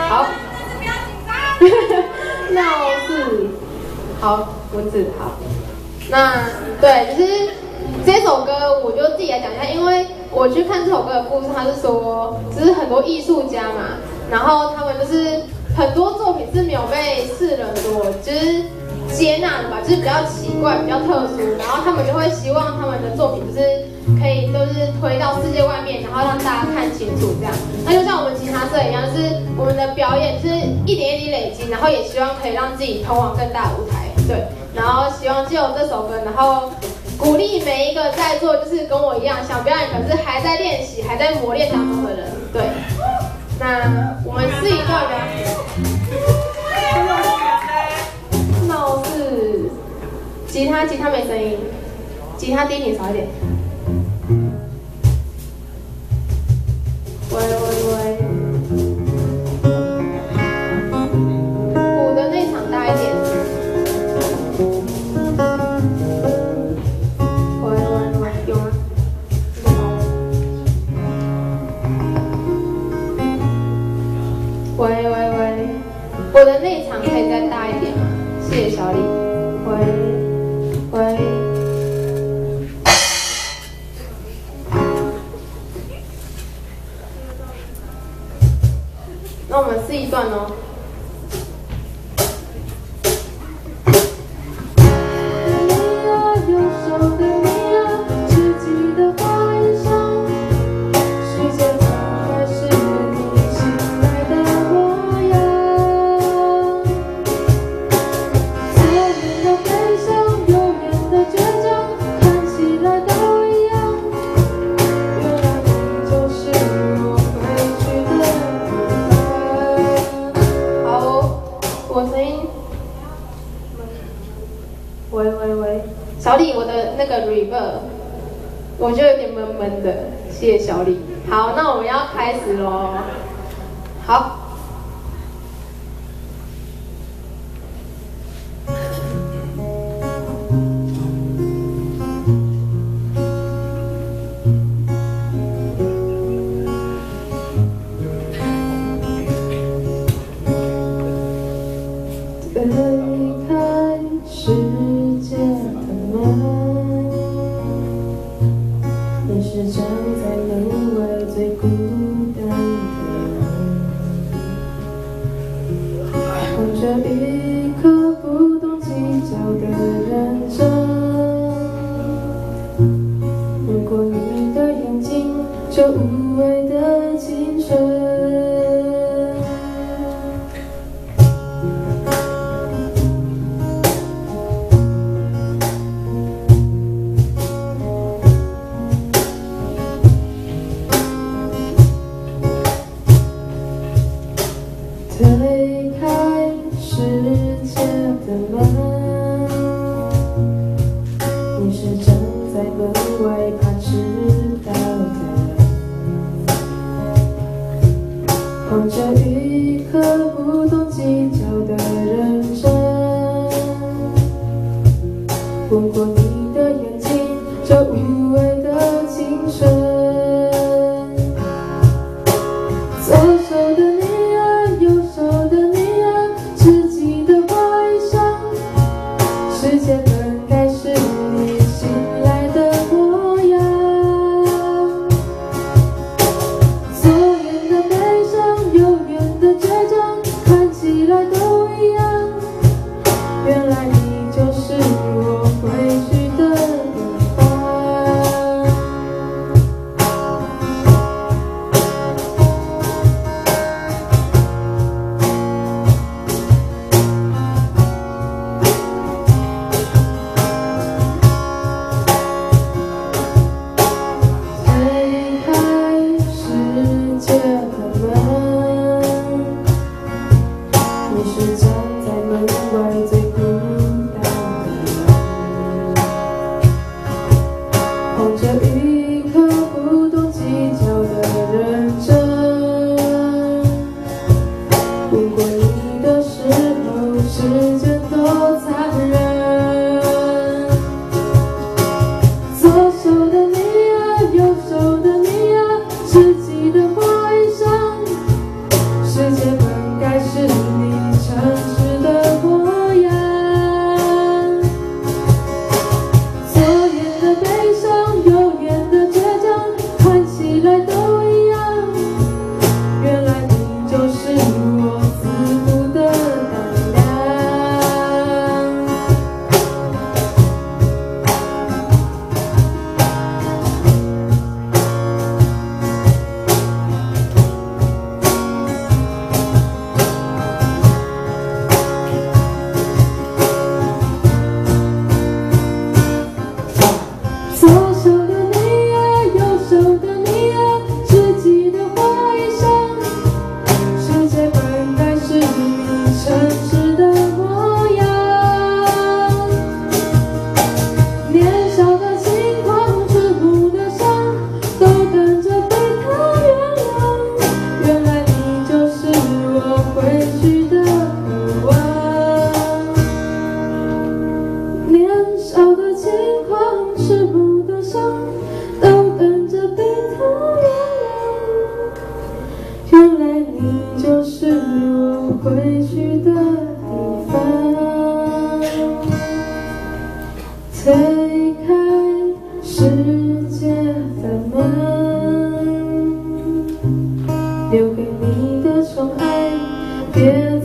好，闹事，好，文字好。那对，就是这首歌，我就自己来讲一下，因为我去看这首歌的故事，他是说，就是很多艺术家嘛，然后他们就是很多作品是没有被世人所就是接纳的吧，就是比较奇怪、比较特殊，然后他们就会希望他们的作品就是可以就是推到世界外面，然后让大家看清楚这样。那就像我们吉他社一样，就是我们的表演就是一点一滴累积，然后也希望可以让自己通往更大的舞台，对。然后希望借由这首歌，然后鼓励每一个在座就是跟我一样想表演，可是还在练习、还在磨练当中的人，对。那我们试一段吧。闹事，吉他没声音，吉他低频少一点。喂喂喂，鼓的那场大一点。喂喂喂，有吗？喂喂喂，我的内场可以再大一点吗？谢谢小李。喂喂，那我们试一段哦。小李，我的那个 reverb， 我觉得有点闷闷的，谢谢小李。好，那我们要开始咯。好。 我自负的胆量。左手的你啊，右手的你啊，只记得画一生，世界本该是你诚实的模样。年少的轻狂，触目的伤，都等着被他原谅。原来你就是我回去的渴望。年少的轻狂，触目的伤，都等着被他原谅。原来你就是我回去的地方。推开世界的门，留给你的宠爱，别